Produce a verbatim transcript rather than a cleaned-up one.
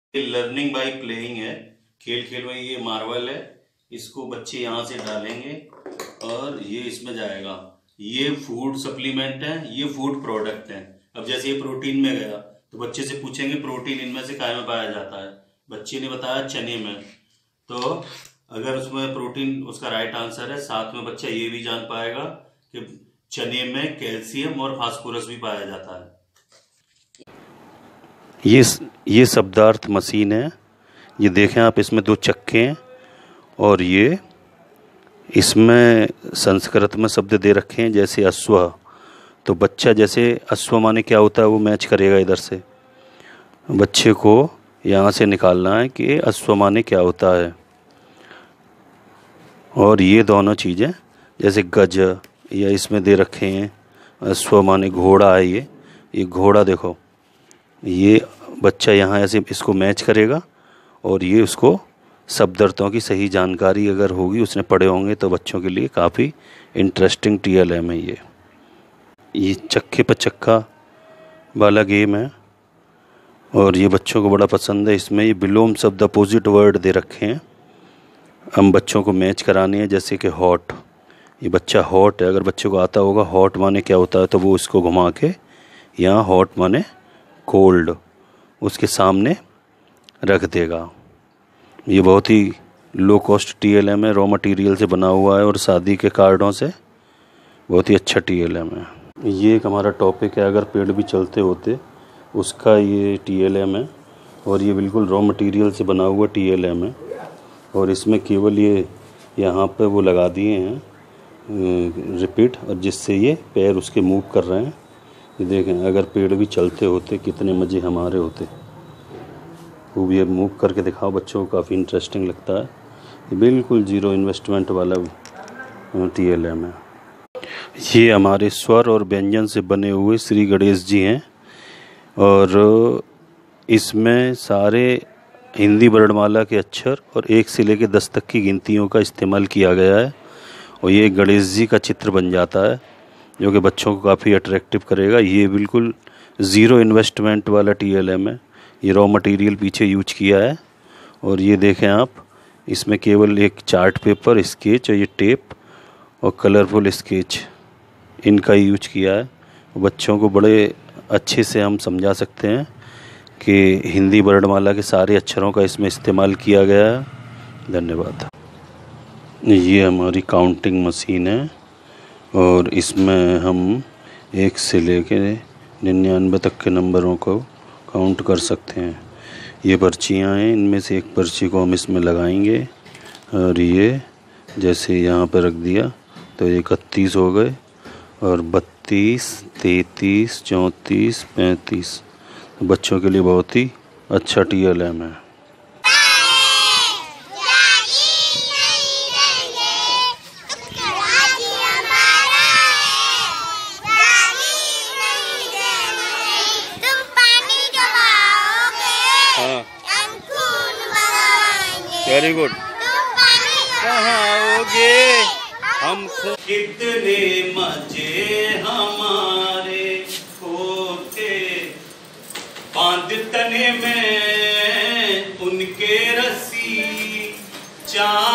Learning by playing है। खेल खेल में ये मार्वल है, इसको बच्चे यहाँ से डालेंगे और ये इसमें जाएगा। ये फूड सप्लीमेंट है, ये फूड प्रोडक्ट है। अब जैसे ये प्रोटीन में गया तो बच्चे से पूछेंगे प्रोटीन इनमें से काय में पाया जाता है, बच्चे ने बताया चने में। तो अगर उसमें प्रोटीन उसका राइट आंसर है, साथ में बच्चा ये भी जान पाएगा कि चने में कैल्शियम और फास्फोरस भी पाया जाता है। ये ये शब्दार्थ मशीन है। ये देखें आप, इसमें दो चक्के हैं और ये इसमें संस्कृत में शब्द दे रखे हैं जैसे अश्व। तो बच्चा जैसे अश्व माने क्या होता है वो मैच करेगा। इधर से बच्चे को यहाँ से निकालना है कि अश्व माने क्या होता है। और ये दोनों चीज़ें जैसे गज या इसमें दे रखे हैं, अश्व माने घोड़ा है। ये ये घोड़ा देखो, ये बच्चा यहाँ ऐसे इसको मैच करेगा और ये उसको शब्दार्थों की सही जानकारी अगर होगी, उसने पढ़े होंगे, तो बच्चों के लिए काफ़ी इंटरेस्टिंग टी एल एम है। ये ये चक्के पर चक्का वाला गेम है और ये बच्चों को बड़ा पसंद है। इसमें ये विलोम शब्द अपोजिट वर्ड दे रखे हैं, हम बच्चों को मैच कराने हैं। जैसे कि हॉट, ये बच्चा हॉट है, अगर बच्चे को आता होगा हॉट माने क्या होता है तो वो इसको घुमा के यहाँ हॉट माने कोल्ड उसके सामने रख देगा। ये बहुत ही low cost T L M है, रॉ मटेरियल से बना हुआ है और शादी के कार्डों से बहुत ही अच्छा टी एल एम है। ये एक हमारा टॉपिक है, अगर पेड़ भी चलते होते, उसका ये टी एल एम है और ये बिल्कुल रॉ मटेरियल से बना हुआ टी एल एम है। और इसमें केवल ये यहाँ पे वो लगा दिए हैं रिपीट, और जिससे ये पैर उसके मूव कर रहे हैं। ये देखें, अगर पेड़ भी चलते होते कितने मज़े हमारे होते। वो भी अब मूव करके दिखाओ, बच्चों को काफ़ी इंटरेस्टिंग लगता है। ये बिल्कुल ज़ीरो इन्वेस्टमेंट वाला टी एल एम है। ये हमारे स्वर और व्यंजन से बने हुए श्री गणेश जी हैं और इसमें सारे हिंदी वर्णमाला के अक्षर और एक से लेकर दस तक की गिनतियों का इस्तेमाल किया गया है। और ये गणेश जी का चित्र बन जाता है जो कि बच्चों को काफ़ी अट्रैक्टिव करेगा। ये बिल्कुल ज़ीरो इन्वेस्टमेंट वाला टी एल एम है। ये रॉ मटेरियल पीछे यूज किया है और ये देखें आप, इसमें केवल एक चार्ट पेपर, स्केच और ये टेप और कलरफुल स्केच, इनका यूज किया है। बच्चों को बड़े अच्छे से हम समझा सकते हैं कि हिंदी वर्णमाला के सारे अक्षरों का इसमें इस्तेमाल किया गया है। धन्यवाद। ये हमारी काउंटिंग मशीन है और इसमें हम एक से लेकर निन्यानवे तक के नंबरों को काउंट कर सकते हैं। ये पर्चियाँ हैं, इनमें से एक पर्ची को हम इसमें लगाएंगे और ये जैसे यहाँ पर रख दिया तो इकतीस हो गए और बत्तीस, तैंतीस, चौंतीस, पैंतीस। बच्चों के लिए बहुत ही अच्छा टी एल एम है। Very good. कहाँ आओगे हम, कितने मजे हमारे होते बांध तने में उनके रस्सी, चार